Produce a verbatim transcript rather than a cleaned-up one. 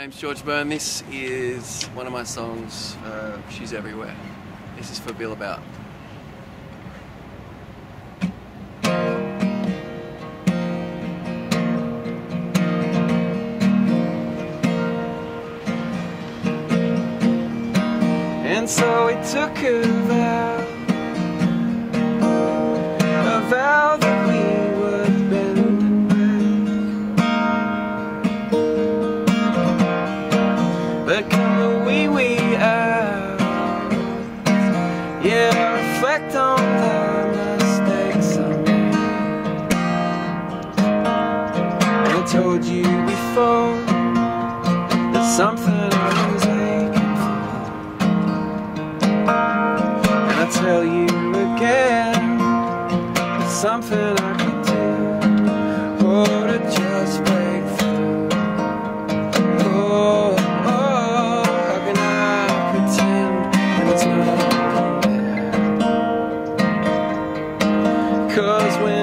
name's George Byrne. This is one of my songs, uh, She's Everywhere. This is for Billabout. And so we took a vow, a vow that we would bend and break. But come the wee wee hours, yeah, reflect on the mistakes I made. And I told you before that something I was aching for. And I tell you again, it's something I could do, oh, to just break through. Oh, oh, how can I pretend that it's not there? 'Cause when